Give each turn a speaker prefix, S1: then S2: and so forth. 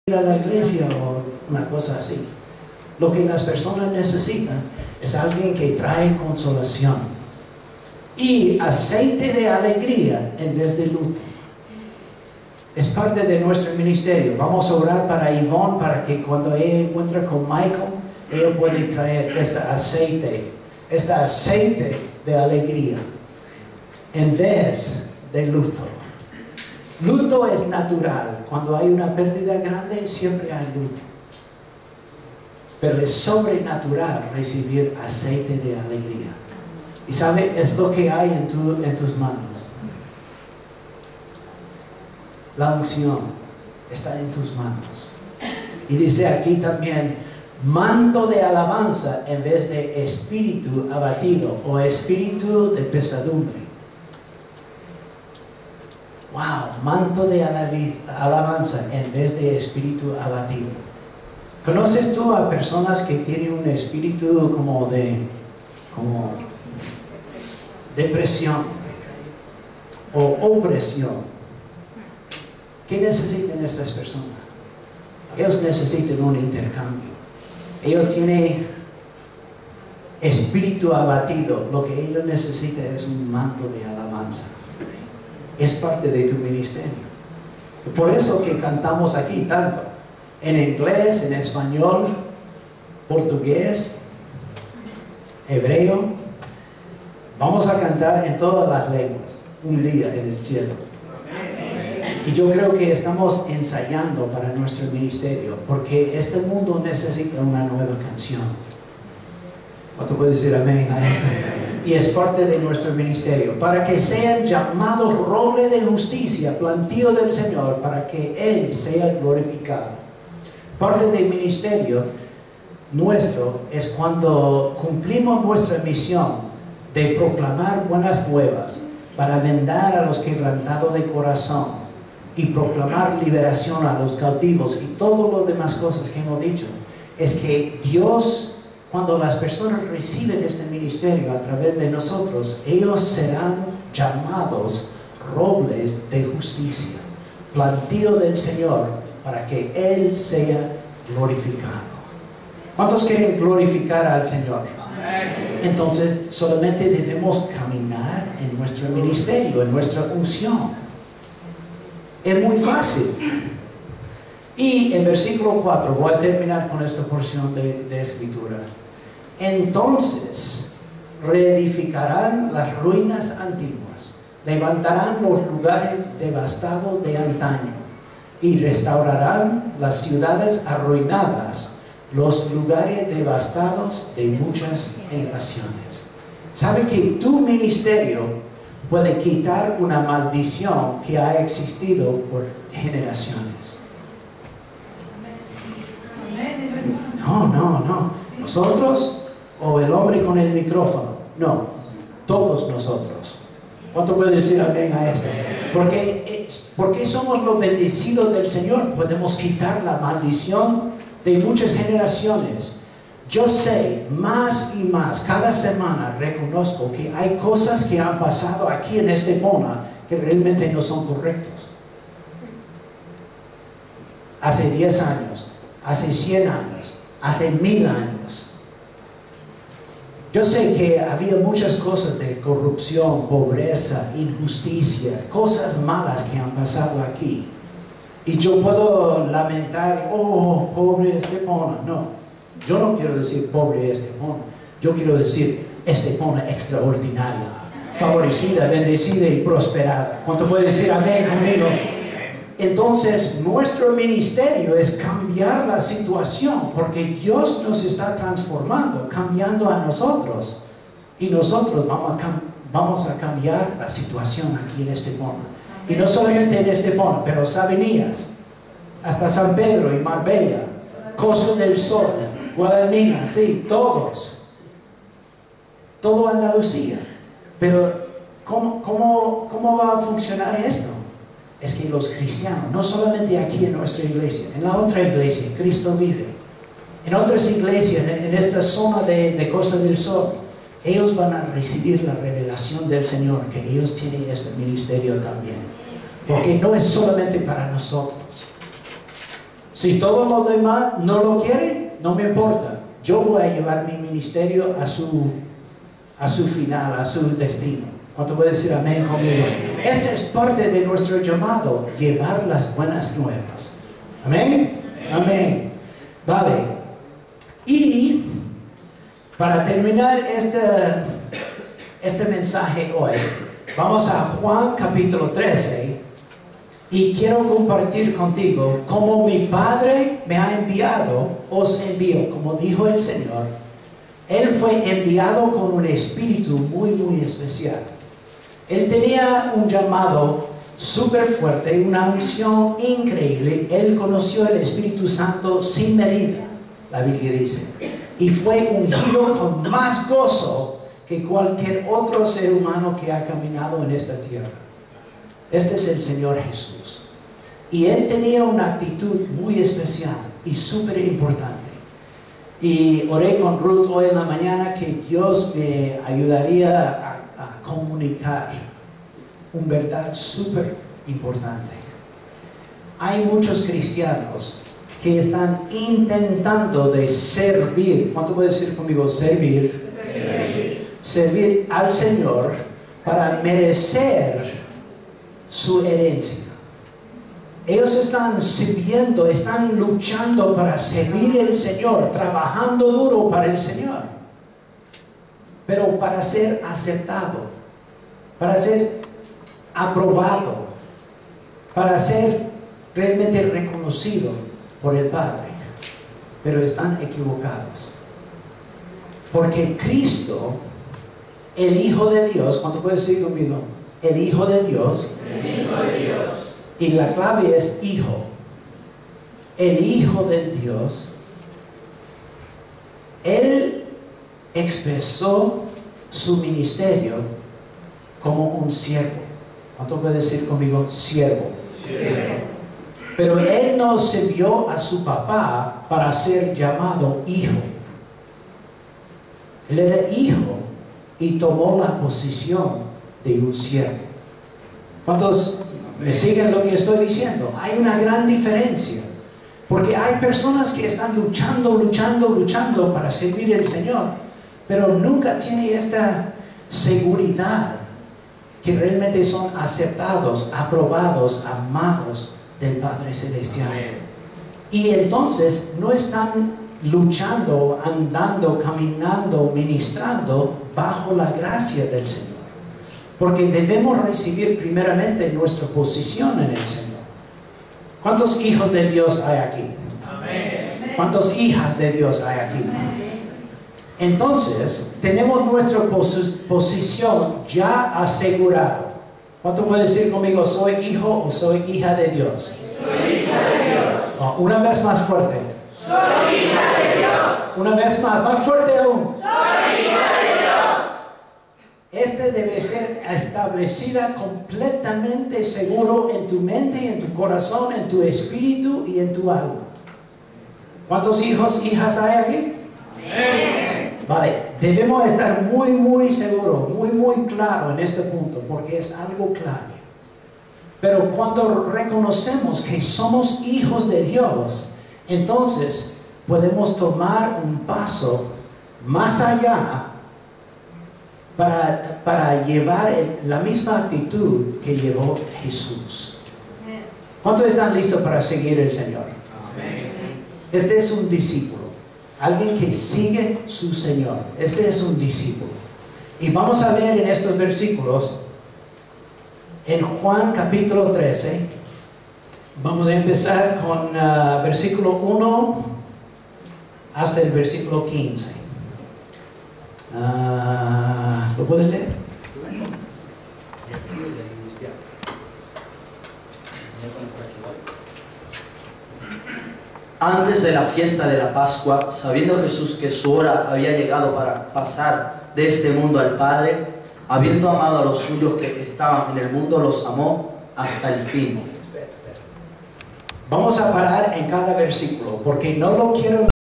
S1: a la iglesia o una cosa así. Lo que las personas necesitan es alguien que trae consolación y aceite de alegría en vez de luto. Es parte de nuestro ministerio. Vamos a orar para Yvonne para que cuando ella encuentre con Michael, ella puede traer este aceite de alegría en vez de luto. Luto es natural. Cuando hay una pérdida grande, siempre hay luto. Pero es sobrenatural recibir aceite de alegría. Y sabe, es lo que hay en tus manos. La unción está en tus manos. Y dice aquí también, manto de alabanza en vez de espíritu abatido o espíritu de pesadumbre. Wow, manto de alabanza en vez de espíritu abatido. ¿Conoces tú a personas que tienen un espíritu como depresión o opresión? ¿Qué necesitan estas personas? Ellos necesitan un intercambio. Ellos tienen espíritu abatido. Lo que ellos necesitan es un manto de alabanza. Es parte de tu ministerio. Por eso que cantamos aquí tanto. En inglés, en español, portugués, hebreo. Vamos a cantar en todas las lenguas un día en el cielo. Y yo creo que estamos ensayando para nuestro ministerio, porque este mundo necesita una nueva canción. ¿Cuánto puede decir amén a esto? Y es parte de nuestro ministerio, para que sean llamados roble de justicia, plantío del Señor, para que Él sea glorificado. Parte del ministerio nuestro es cuando cumplimos nuestra misión de proclamar buenas nuevas, para vendar a los quebrantados de corazón, y proclamar liberación a los cautivos y todas las demás cosas que hemos dicho. Es que Dios, cuando las personas reciben este ministerio a través de nosotros, ellos serán llamados robles de justicia, plantío del Señor, para que Él sea glorificado. ¿Cuántos quieren glorificar al Señor? Entonces solamente debemos caminar en nuestro ministerio, en nuestra unción. Es muy fácil. Y en versículo 4, voy a terminar con esta porción de escritura. Entonces reedificarán las ruinas antiguas, levantarán los lugares devastados de antaño y restaurarán las ciudades arruinadas, los lugares devastados de muchas generaciones. ¿Sabe que tu ministerio puede quitar una maldición que ha existido por generaciones? No. ¿Nosotros o el hombre con el micrófono? No, todos nosotros. ¿Cuánto puede decir amén a esto? Porque somos los bendecidos del Señor, podemos quitar la maldición de muchas generaciones. Yo sé más y más, cada semana reconozco que hay cosas que han pasado aquí en Estepona que realmente no son correctos. Hace 10 años, hace 100 años, hace 1000 años. Yo sé que había muchas cosas de corrupción, pobreza, injusticia, cosas malas que han pasado aquí. Y yo puedo lamentar, oh, pobre Estepona. No. Yo no quiero decir pobre Estepona, yo quiero decir Estepona extraordinaria, favorecida, bendecida y prosperada. ¿Cuánto puede decir amén conmigo? Entonces nuestro ministerio es cambiar la situación, porque Dios nos está transformando, cambiando a nosotros, y nosotros vamos a cambiar la situación aquí en Estepona. Y no solamente en Estepona, pero Sabinías, hasta San Pedro y Marbella, Costa del Sol, Guadalmina, sí, todos. Todo Andalucía. Pero ¿cómo va a funcionar esto? Es que los cristianos, no solamente aquí en nuestra iglesia, en la otra iglesia, Cristo vive. En otras iglesias, en esta zona de Costa del Sol, ellos van a recibir la revelación del Señor, que ellos tienen este ministerio también. Porque no es solamente para nosotros. Si todos los demás no lo quieren, no me importa. Yo voy a llevar mi ministerio a su final, a su destino. ¿Cuánto puede decir amén conmigo? Esta es parte de nuestro llamado, llevar las buenas nuevas. ¿Amén? Amén. Vale. Y para terminar este mensaje hoy, vamos a Juan capítulo 13 y quiero compartir contigo cómo mi Padre me ha enviado, os envío, como dijo el Señor. Él fue enviado con un espíritu muy, muy especial. Él tenía un llamado súper fuerte, una unción increíble. Él conoció el Espíritu Santo sin medida, la Biblia dice. Y fue ungido con más gozo que cualquier otro ser humano que ha caminado en esta tierra. Este es el Señor Jesús. Y Él tenía una actitud muy especial y súper importante. Y oré con Ruth hoy en la mañana que Dios me ayudaría a comunicar una verdad súper importante. Hay muchos cristianos que están intentando de servir. ¿Cuánto puede decir conmigo? Servir. Servir al Señor para merecer su herencia. Ellos están sirviendo, están luchando para servir al Señor, trabajando duro para el Señor, pero para ser aceptado, para ser aprobado, para ser realmente reconocido por el Padre. Pero están equivocados, porque Cristo, el Hijo de Dios, ¿cuánto puedes decir conmigo? El Hijo de Dios. El Hijo de Dios. Y la clave es Hijo. El Hijo de Dios. Él expresó su ministerio como un siervo. ¿Cuánto puede decir conmigo? Siervo. Siervo. Pero Él no sirvió a su papá para ser llamado hijo. Él era hijo y tomó la posición de un siervo. ¿Cuántos me siguen lo que estoy diciendo? Hay una gran diferencia. Porque hay personas que están luchando para servir al Señor, pero nunca tienen esta seguridad que realmente son aceptados, aprobados, amados del Padre Celestial. Y entonces no están luchando, andando, caminando, ministrando bajo la gracia del Señor. Porque debemos recibir primeramente nuestra posición en el Señor. ¿Cuántos hijos de Dios hay aquí? Amén. ¿Cuántas hijas de Dios hay aquí? Amén. Entonces, tenemos nuestra posición ya asegurada. ¿Cuánto puede decir conmigo? ¿Soy hijo o soy hija de Dios? Soy hija de Dios. Oh, una vez más fuerte. Soy hija de Dios. Una vez más fuerte aún. Soy hija de Dios. Este debe ser establecida completamente seguro en tu mente, en tu corazón, en tu espíritu y en tu alma. ¿Cuántos hijos, hijas hay aquí? Amén. Vale, debemos estar muy seguros, muy claro en este punto, porque es algo clave. Pero cuando reconocemos que somos hijos de Dios, entonces podemos tomar un paso más allá para llevar la misma actitud que llevó Jesús. ¿Cuántos están listos para seguir al Señor? Amén. Este es un discípulo, alguien que sigue su Señor. Este es un discípulo. Y vamos a leer en estos versículos, en Juan capítulo 13, vamos a empezar con versículo 1 hasta el versículo 15. ¿Lo pueden leer?
S2: Antes de la fiesta de la Pascua, sabiendo Jesús que su hora había llegado para pasar de este mundo al Padre, habiendo amado a los suyos que estaban en el mundo, los amó hasta el fin.
S1: Vamos a parar en cada versículo, porque no lo quiero